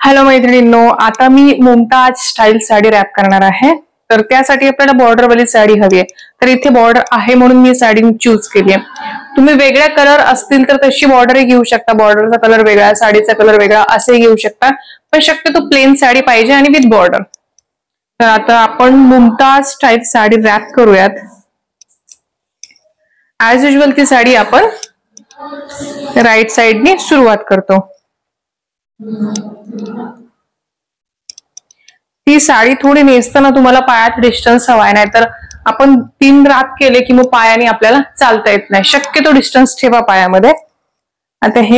Hello मैत्रिणींनो, आता मी मुमताज स्टाईल साडी रॅप करणार आहे. तर त्यासाठी आपल्याला बॉर्डरवाली साडी हवी आहे. तर इथे बॉर्डर आहे म्हणून मी साडी चूज केली आहे. तुम्ही वेगळ्या कलर असतील तर तशी बॉर्डर घेऊ शकता. बॉर्डरचा कलर वेगळा, साडीचा कलर वेगळा असे घेऊ शकता. पण शक्यतो प्लेन साडी पाहिजे आणि विथ बॉर्डर. तर आता आपण मुमताज स्टाईल साडी रॅप करूयात. ऍज युजल ती साडी आपण राईट साइडने सुरुवात करतो. ती साडी थोडी नेसताना तुम्हाला पायात डिस्टन्स हवाय, नाही तर आपण 3 रात केले की मग पायाने आपल्याला चालता येत नाही. शक्यतो डिस्टन्स ठेवा पायामध्ये. आता हे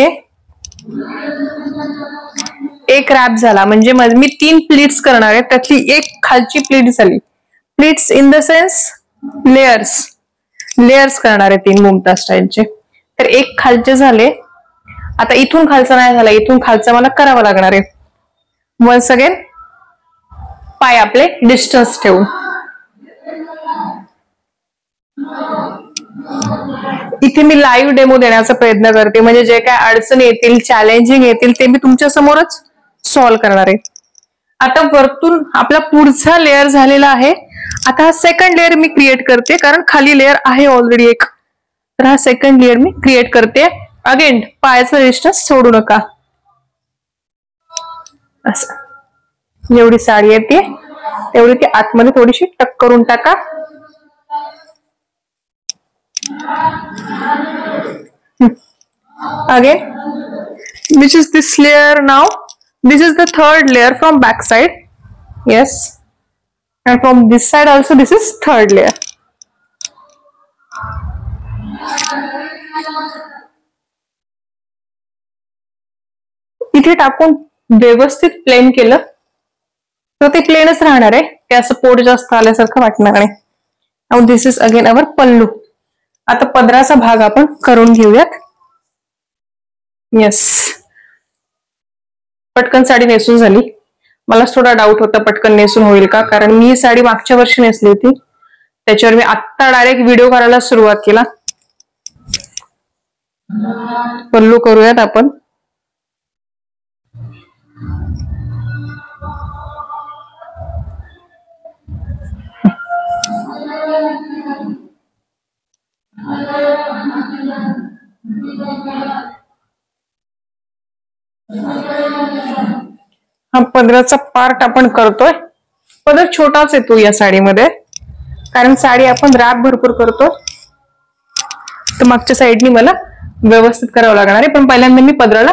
एक रॅप झाला म्हणजे मी 3 प्लीट्स करणार आहे. त्यातली एक खालची प्लीट झाली. Pleats in the sense layers करणार आहे 3 मुमताज स्टाईलचे. तर एक खालचे झाले. आता इथून खालचा नाही झाला, इथून खालचा मला करावा लागणार आहे. वन्स अगेन पाय आपले डिस्टन्स ठेवून. इथे मी लाईव्ह डेमो देण्याचा प्रयत्न करते, म्हणजे जे काय अडचणी येतील, चॅलेंजिंग येतील ते मी तुमच्या समोरच सॉल्व्ह करणार आहे. आता वरतून आपला पुढचा लेअर झालेला आहे. आता हा सेकंड लेअर मी क्रिएट करते, कारण खाली लेअर आहे ऑलरेडी एक. तर हा सेकंड लेअर मी क्रिएट करते. अगेन पायाचा डिस्टन्स सोडू नका. असं जेवढी साडी येते तेवढी ती आतमध्ये थोडीशी टक करून टाका. Again which is this layer now? This is the third layer from back side. Yes, and from this side also this is third layer. इथे टाकून व्यवस्थित प्लेन केलं तर ते प्लेनच राहणार आहे. ते असं पोट जास्त आल्यासारखं वाटणार नाही. Now this is again our pallu. आता पदराचा भाग आपण करून घेऊयात. येस, पटकन साडी नेसून झाली. मला थोडा डाऊट होता पटकन नेसून होईल का, कारण मी ही साडी मागच्या वर्षी नेसली होती. त्याच्यावर मी आत्ता डायरेक्ट व्हिडिओ करायला सुरुवात केला. पल्लू करूयात आपण. हा पदराचा पार्ट आपण करतोय. पदर छोटाच येतो या साडीमध्ये, कारण साडी आपण रॅप भरपूर करतो. तर मागच्या साईडनी मला व्यवस्थित करावं लागणार आहे. पण पहिल्यांदा मी पदराला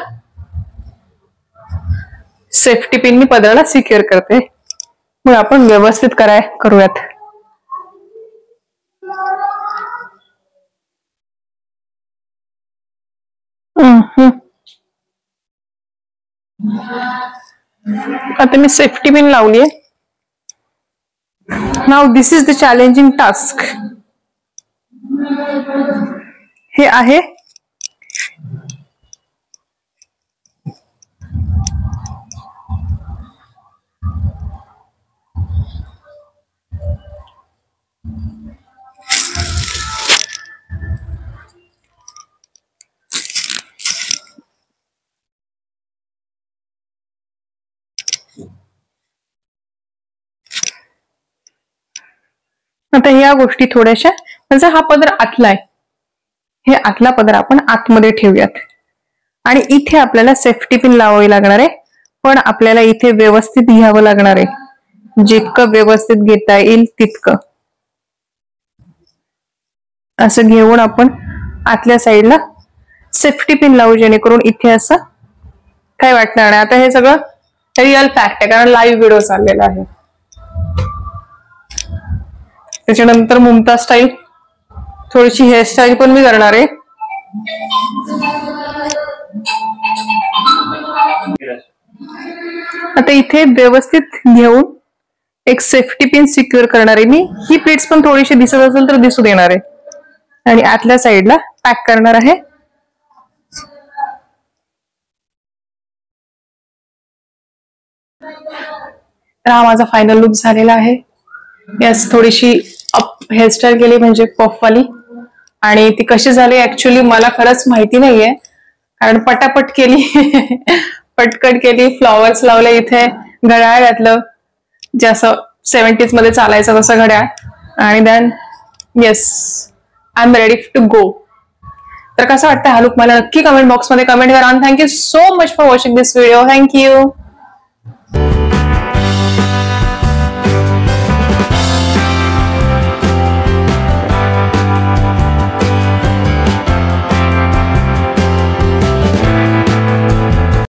सेफ्टी पिननी पदराला सिक्युअर करते. मग आपण व्यवस्थित करूयात. आता मी सेफ्टी पिन लावली आहे. Now this is the challenging task. हे आहे आता या गोष्टी थोड्याशा, म्हणजे हा पदर आतला आहे. हे आतला पदर आपण आतमध्ये ठेवूयात. आणि इथे आपल्याला सेफ्टी पिन लावावी लागणार आहे. पण आपल्याला इथे व्यवस्थित घ्यावं लागणार आहे. जितकं व्यवस्थित घेता येईल तितकं. असं घेऊन आपण आतल्या साईडला सेफ्टी पिन लावू, जेणेकरून इथे असं काय वाटणार नाही. आता हे सगळं रिअल फॅक्ट आहे, कारण लाईव्ह व्हिडिओ चाललेला आहे. त्याच्यानंतर मुमताज स्टाईल थोडीशी हेअरस्टाईल पण मी करणार आहे. आता इथे व्यवस्थित घेऊन एक सेफ्टी पिन सिक्युअर करणार आहे मी. ही प्लेट्स पण थोडीशी दिसत असेल तर दिसू देणार आहे. आणि आतल्या साईडला पॅक करणार आहे. तर हा माझा फायनल लुक झालेला आहे. यस, थोडीशी हेअरस्टाईल केली म्हणजे पफवाली. आणि ती कशी झाली ऍक्च्युअली मला खरंच माहिती नाहीये, कारण पटापट केली पटकट केली, फ्लॉवर्स लावले, इथे घड्याळ घातलं, जे असं 70s मध्ये चालायचं तसं घड्याळ. आणि then yes, I am ready to go. तर कसं वाटतं हा लुक मला नक्की कमेंट बॉक्समध्ये कमेंट करा. Thank you so much for watching this video. Thank you.